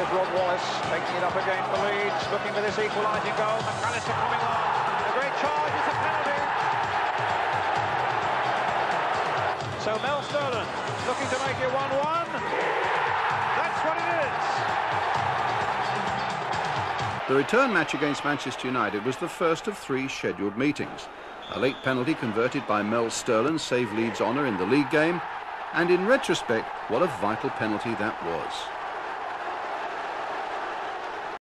Rod Wallace taking it up again for Leeds, looking for this equalising goal. McAllister coming on. A great charge, it's a penalty. So Mel Sterland looking to make it 1-1. That's what it is. The return match against Manchester United was the first of 3 scheduled meetings. A late penalty converted by Mel Sterland saved Leeds' honour in the league game, and in retrospect, what a vital penalty that was.